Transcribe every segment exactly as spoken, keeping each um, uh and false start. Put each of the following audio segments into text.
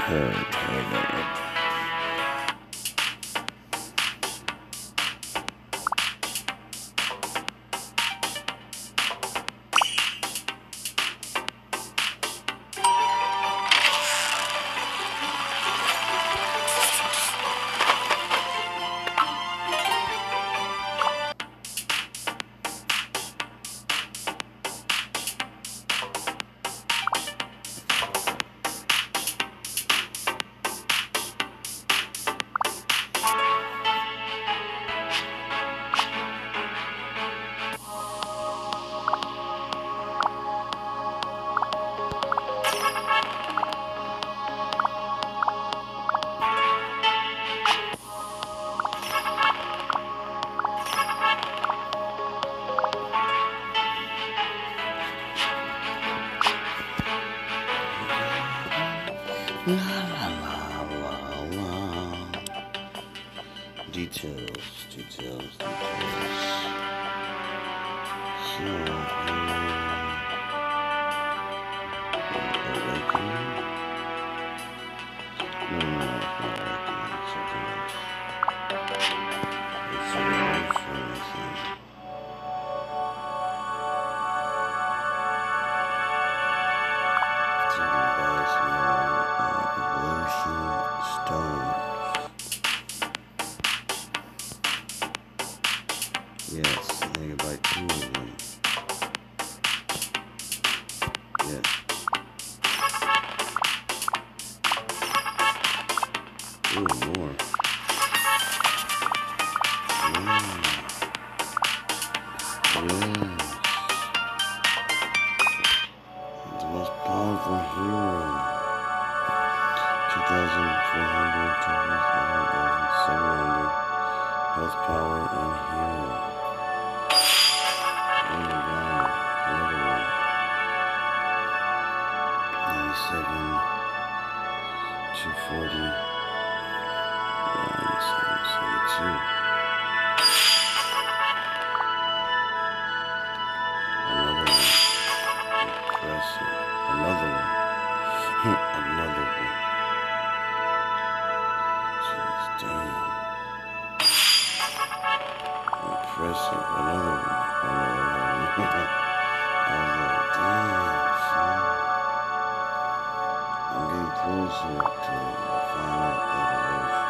La la la la la. Details, details, details. So, um, awakening? No, no, no, it's not awakening, it's something else. It's a revolutionary thing. Taken by some uh, evolution stones. Yes, and you buy two of them. Yes. Ooh, more. Yeah. Yes. The most powerful hero. two thousand four hundred, two thousand seven hundred. Health, power, and hero. Oh my god. Another one. ninety-seven. two forty. nine, seven, seventy-two. Another one. Impressive. Another one. Another one. Jeez, damn. Impressive. Another one. Another one. I was like, damn, son. I'm getting closer to the final evolution.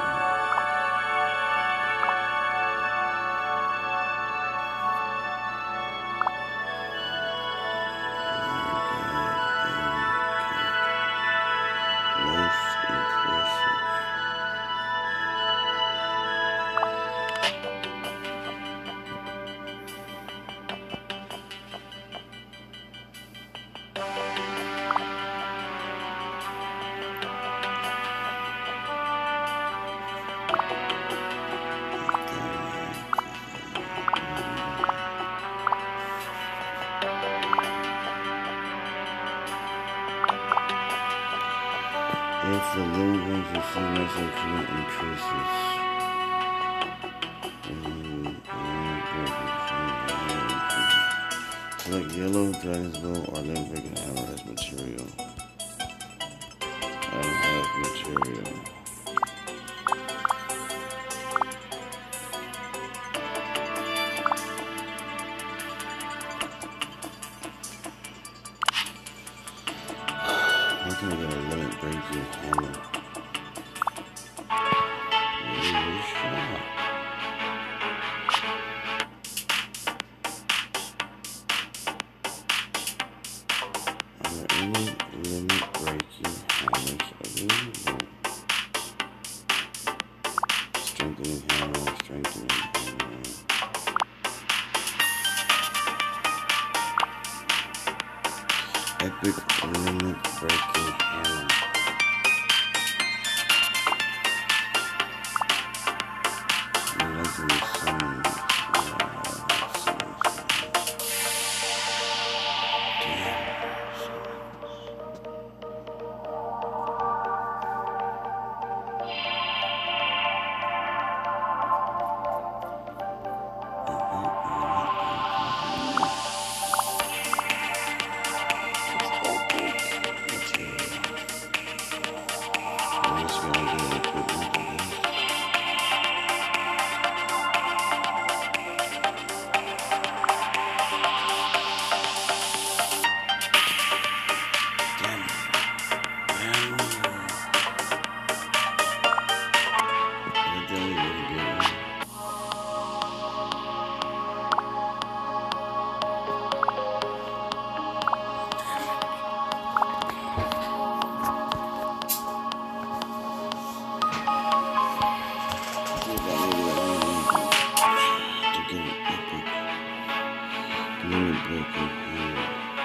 Most impressive. If the low range of signals increment increases, select yellow dragon's bow or limb breaking hammer as material. I don't have material. How can I get a limit breaking hammer? Maybe shot. Are there any limit breaking hammers available? Strengthening hammer, strengthening hammer. Epic limit breaking hammer. Legendary summons. Let me look in here.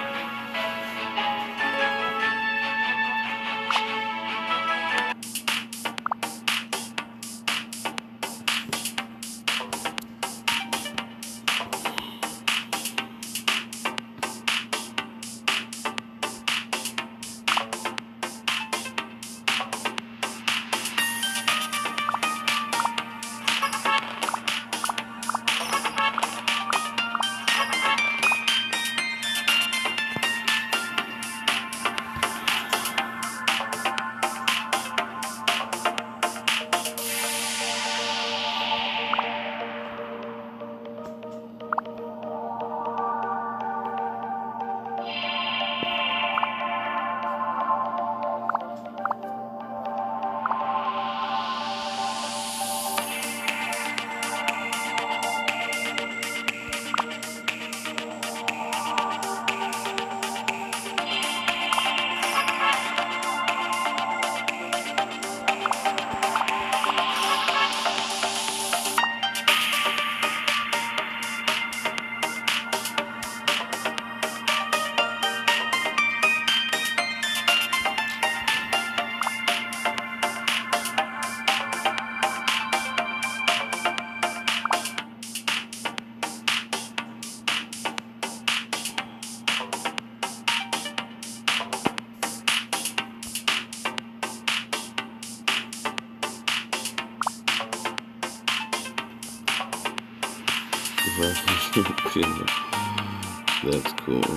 That's cool.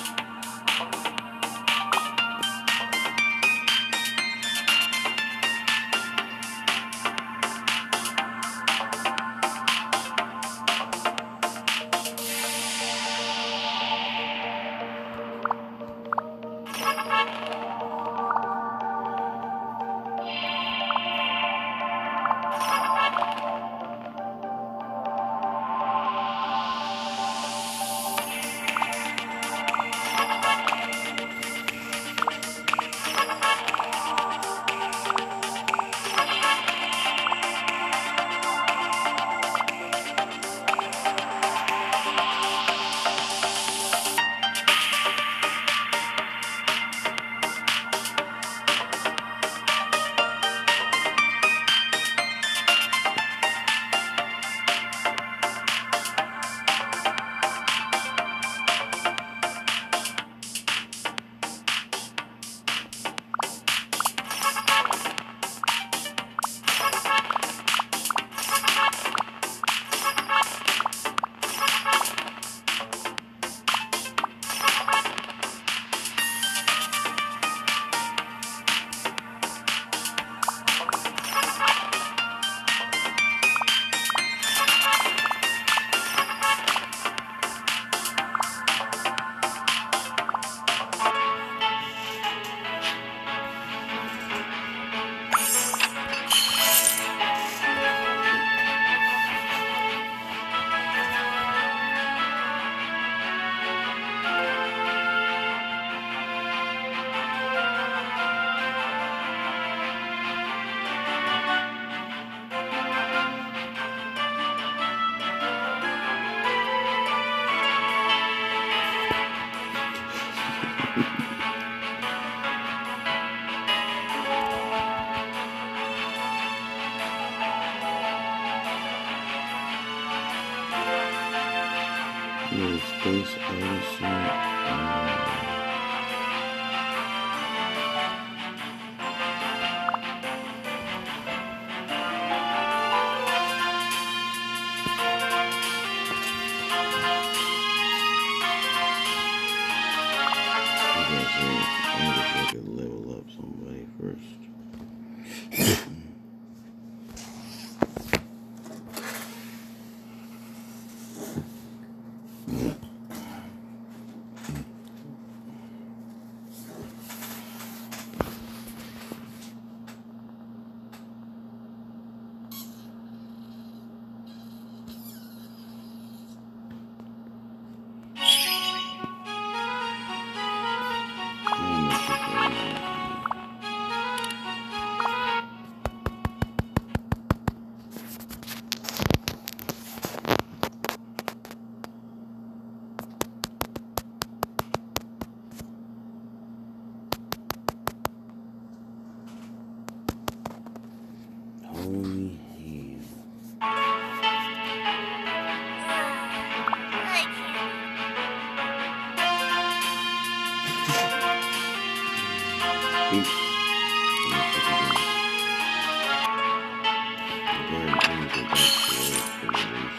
Little Space Odyssey. Um, I'm gonna say, I'm gonna just look at level up somebody first. think. Let's see if we can go ahead and let me go back to it for the race.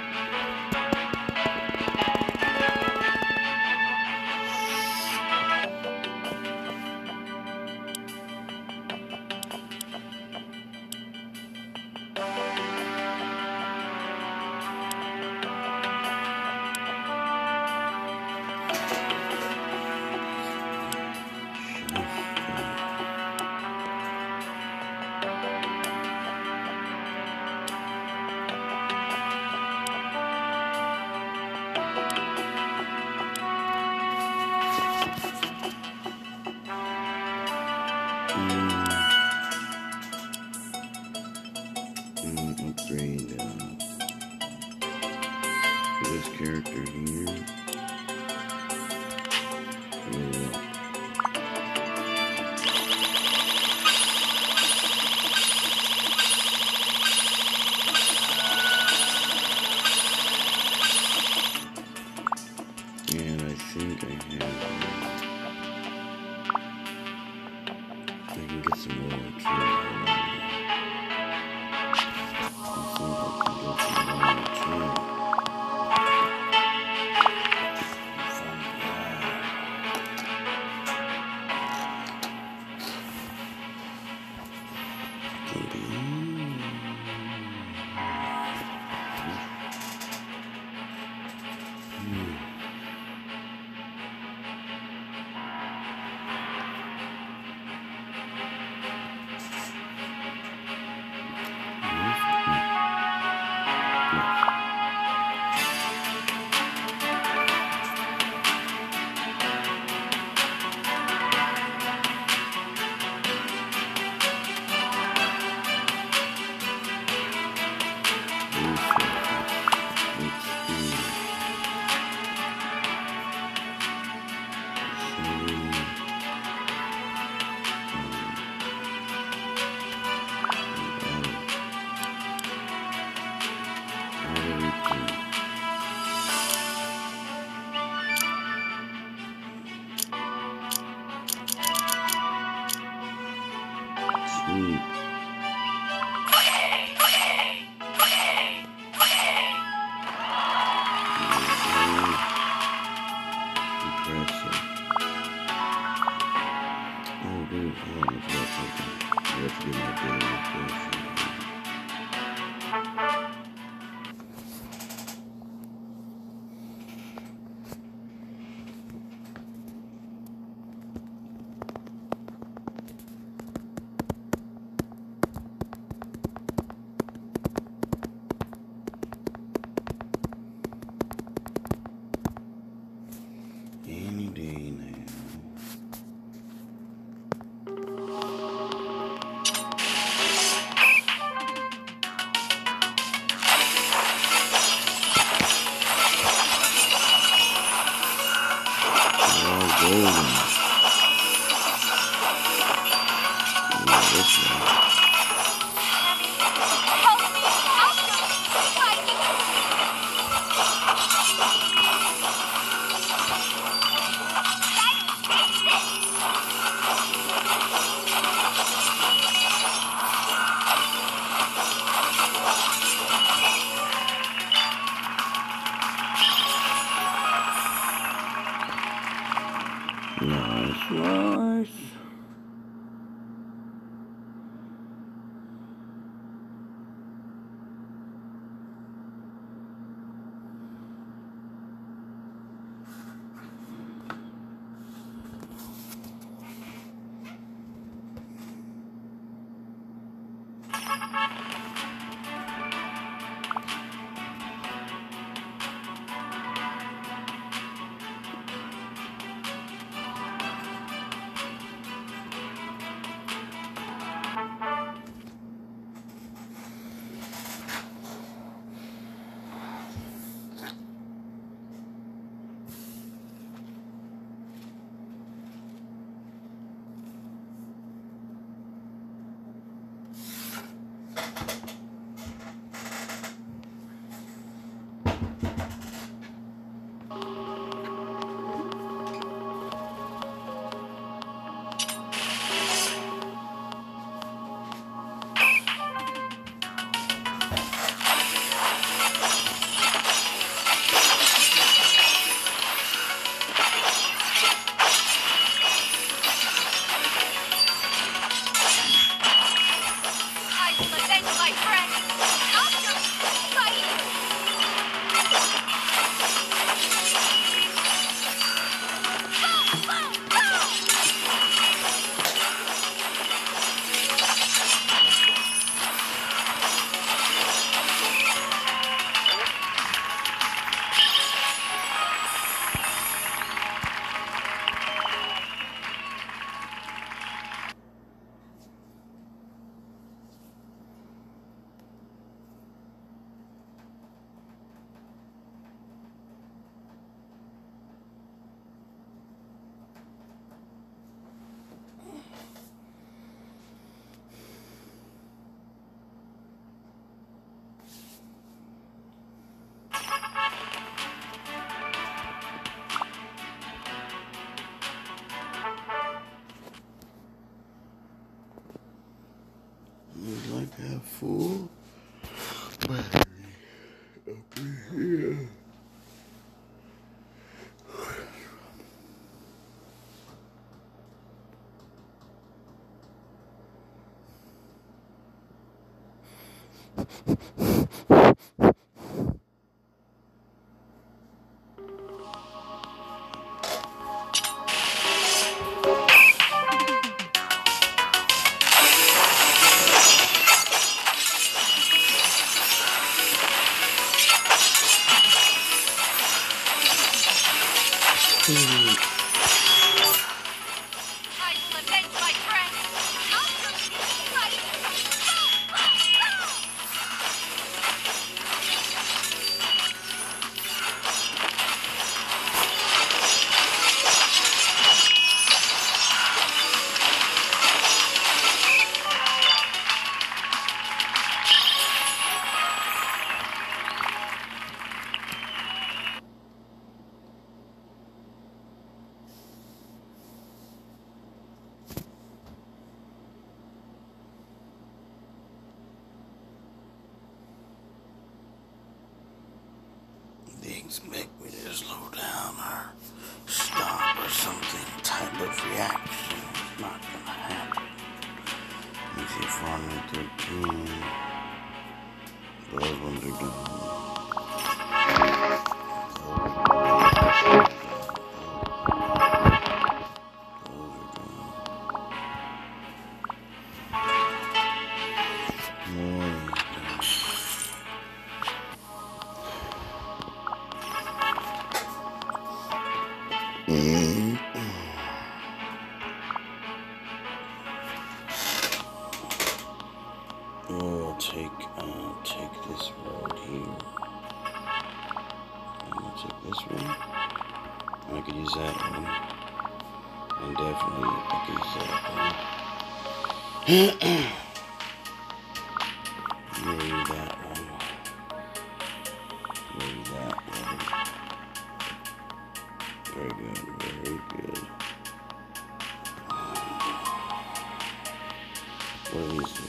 Upgrade uh, for this character here. Yeah. And I think I have. Uh, I can get some more too. Sweet. Impressive. Oh, dude, oh, I forgot something. I have to get my daily refresh. Any day now. All golden. Yeah, this one. Nice, nice. have full battery up in here. They expect me to slow down or stop or something type of reaction. It's not gonna happen. You see, four thirteen. Those ones are done. We'll take, uh, take this road here. I'm gonna take this one. I could use that one. And definitely, I could use that one. Maybe that one. Maybe that one. Very good, very good. What is this?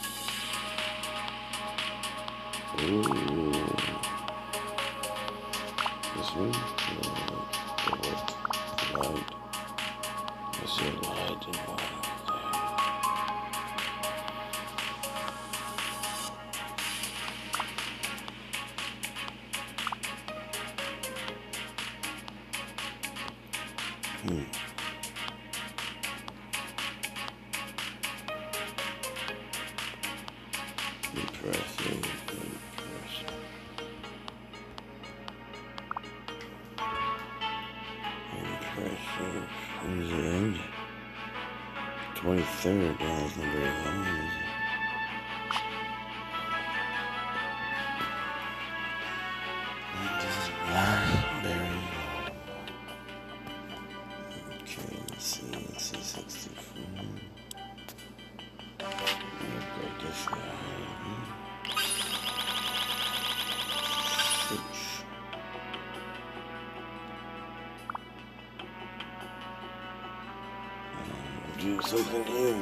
Ooh. This one? The what? Light. I see a light in one. Hmm. Impressive. Impressive. Impressive. When does it end? twenty-third. Yeah, that's not very long, is it? That doesn't last very long. Okay, let's see. Let's see. sixty-four. We'll go this way. Six. Do something here.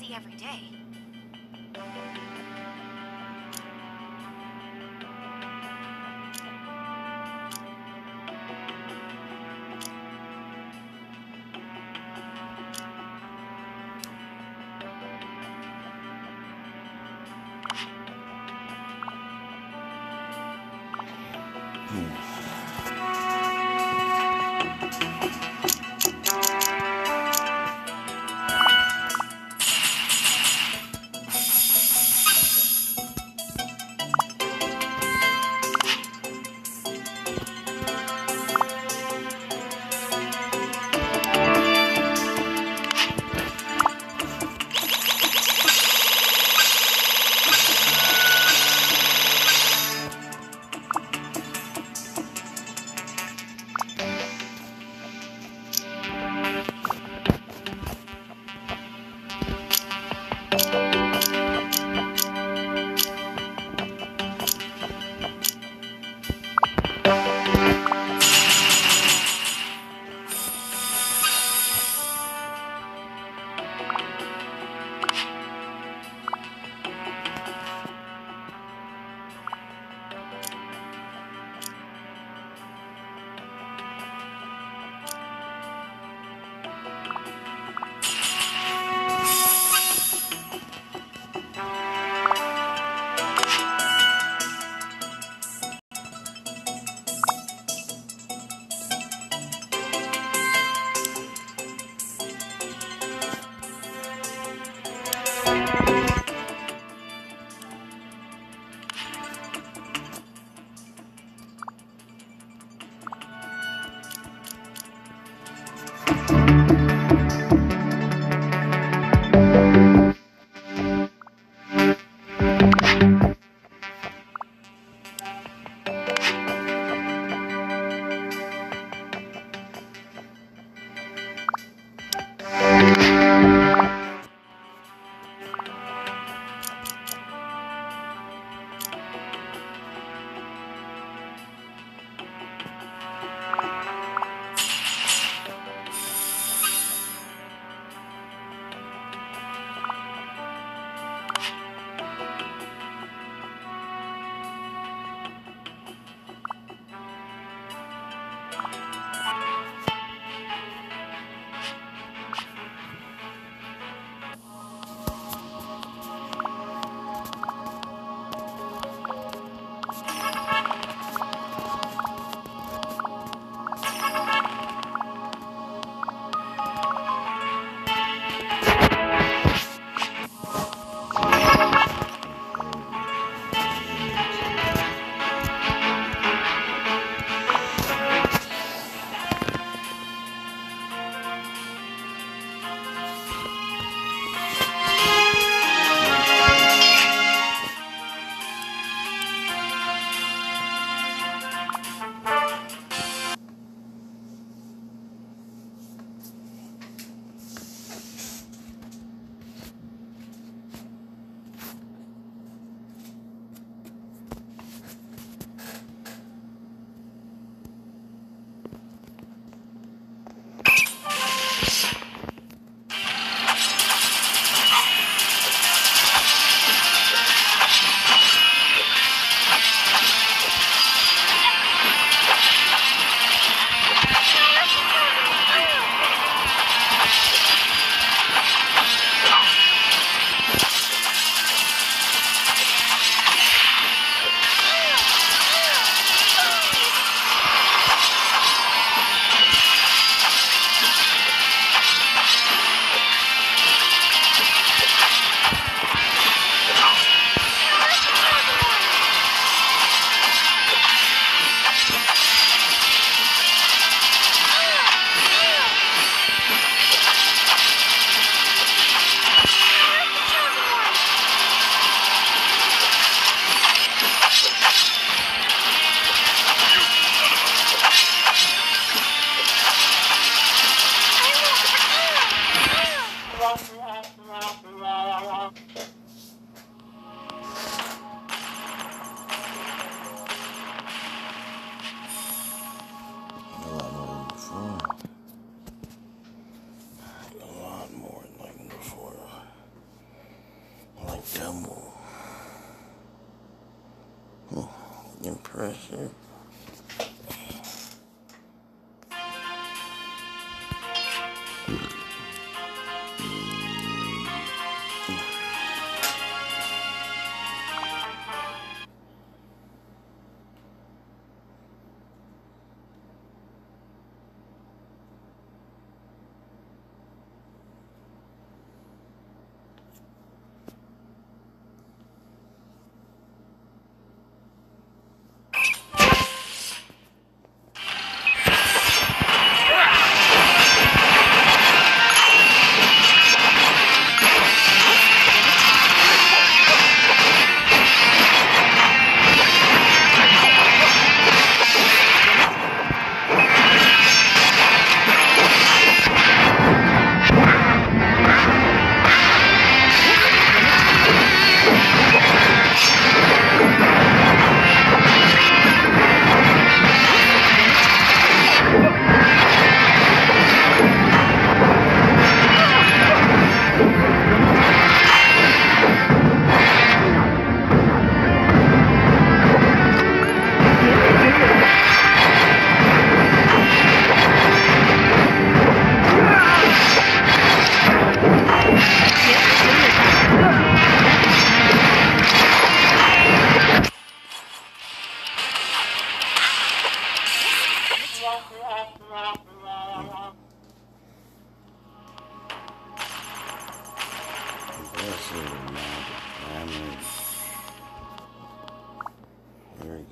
lucky every day. A lot more than before. double. Oh, impressive. Impressive amount of damage. Very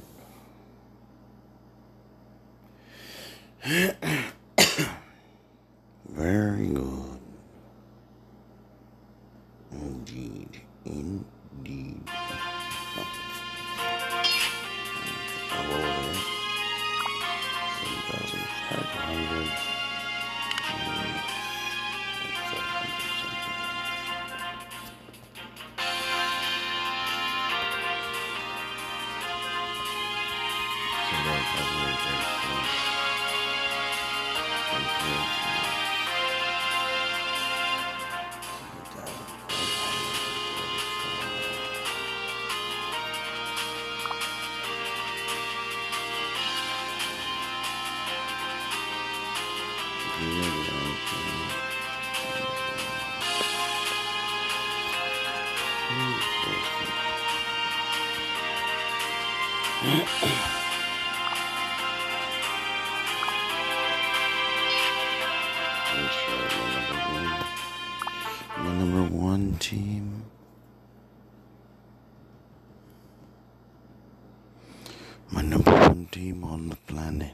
good. Very good. Indeed. Indeed. I'll roll it. seven thousand five hundred. My number one team. My number one team on the planet.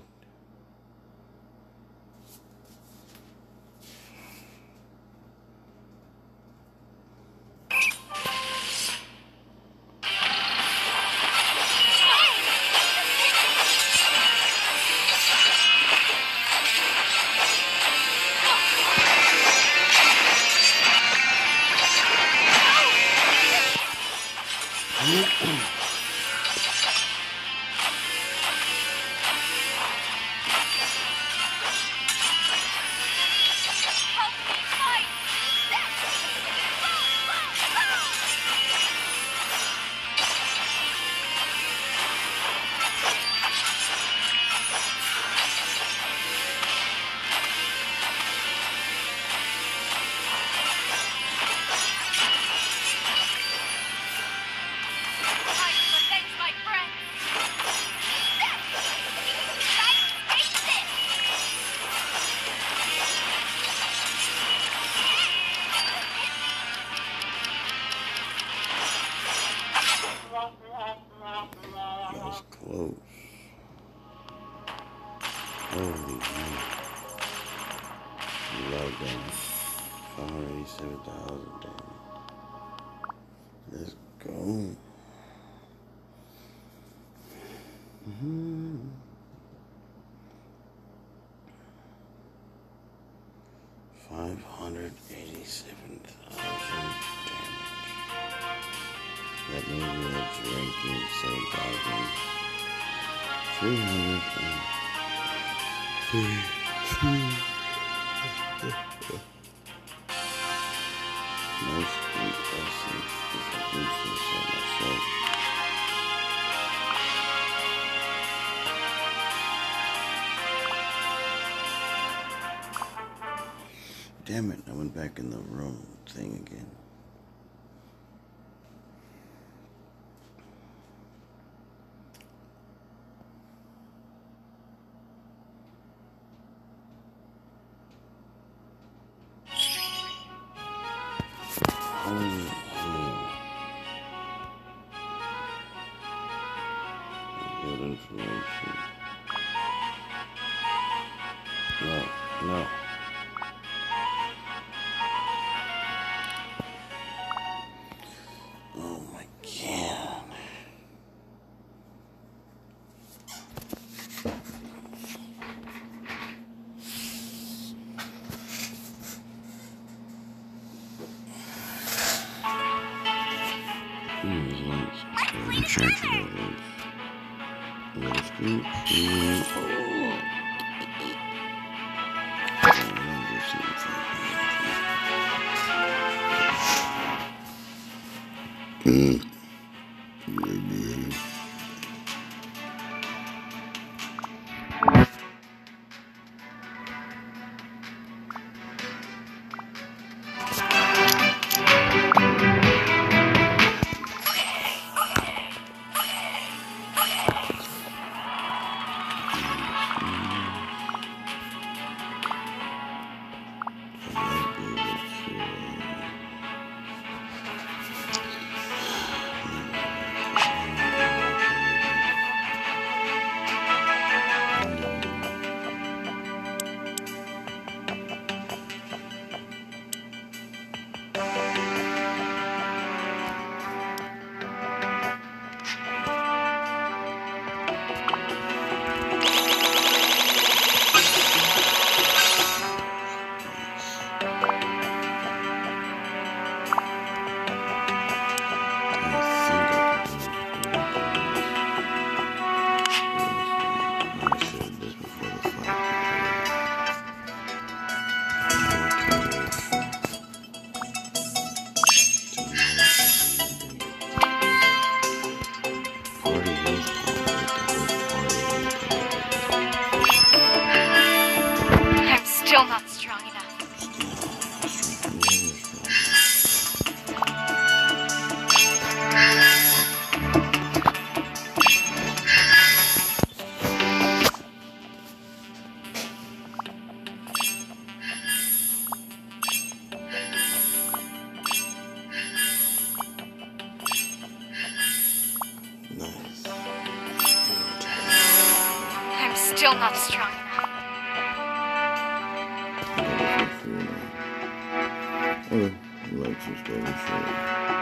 That was close. Holy man. You like that? one hundred eighty-seven thousand, damn. Let's go. Mm-hmm. five hundred eighty-seven thousand damage. That means that's ranking seven thousand three hundred thirty-three. Mostly essence, if I do say so myself. Damn it, I went back in the room thing again. Holy hell. Good information. No, no. Oh my god. Hmm, as long as I'm charging it over. Let us go. Mm, oh. Mm. Maybe. Still not strong enough. Nice. I'm still not strong enough. Okay, lights are starting to show.